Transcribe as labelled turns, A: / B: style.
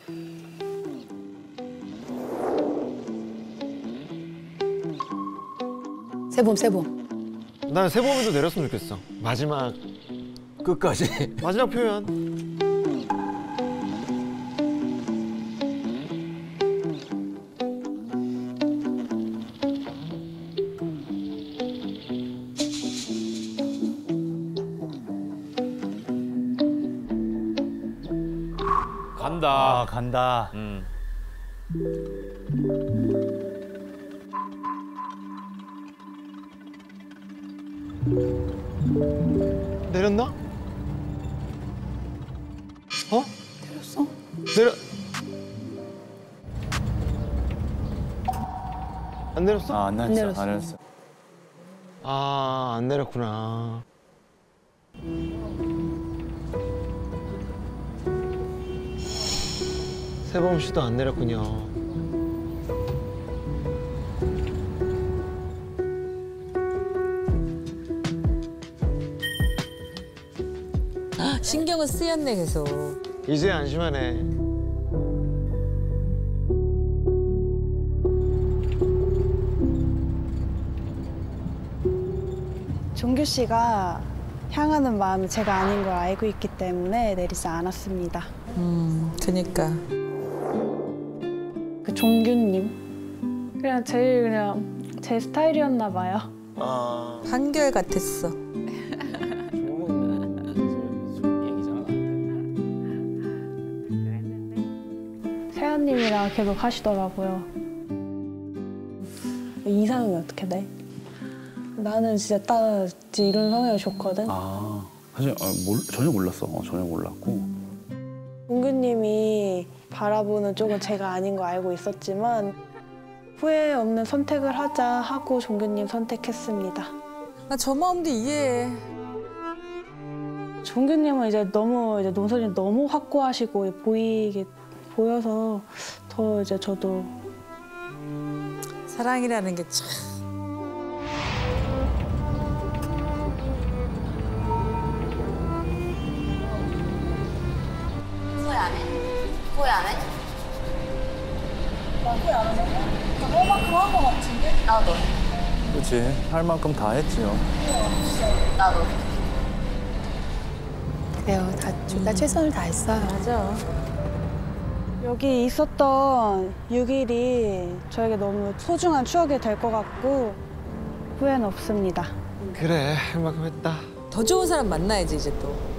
A: 세봄.
B: 난 세봄이도 내렸으면 좋겠어. 마지막
C: 끝까지.
B: 마지막 표현.
C: 간다.
D: 아, 간다.
B: 내렸나? 어?
A: 내렸어?
B: 안 내렸어?
D: 아, 안 내렸어.
A: 내렸어.
D: 안 내렸어.
B: 아, 안 내렸구나. 세범 씨도 안 내렸군요.
E: 신경은 쓰였네 계속.
B: 이제 안심하네.
F: 종규 씨가 향하는 마음이 제가 아닌 걸 알고 있기 때문에 내리지 않았습니다.
E: 그니까.
F: 그 종규님 그냥 제 스타일이었나 봐요.
B: 아,
E: 한결 같았어.
F: 세아님이랑 계속 하시더라고요. 이상형이 어떻게 돼? 나는 진짜 딱 이런 성향이 좋거든.
D: 아, 사실 전혀 몰랐어. 전혀 몰랐고.
F: 종규님이 바라보는 쪽은 제가 아닌 거 알고 있었지만 후회 없는 선택을 하자 하고 종규님 선택했습니다.
E: 나 저 마음도 이해해.
F: 종규님은 이제 논설이 너무 확고하시고 보여서 더 이제 저도
E: 사랑이라는 게 참.
A: 후회 안 해? 후회 안 해?
F: 나 후회 안 하잖아. 할 만큼 한 거 같은데?
A: 나도.
D: 그렇지. 할 만큼 다 했지요.
A: 나도. 그래요. 둘 다 최선을 다했어요.
E: 맞아.
F: 여기 있었던 6일이 저에게 너무 소중한 추억이 될 것 같고 후회는 없습니다.
B: 그래, 할 만큼 했다.
E: 더 좋은 사람 만나야지 이제 또.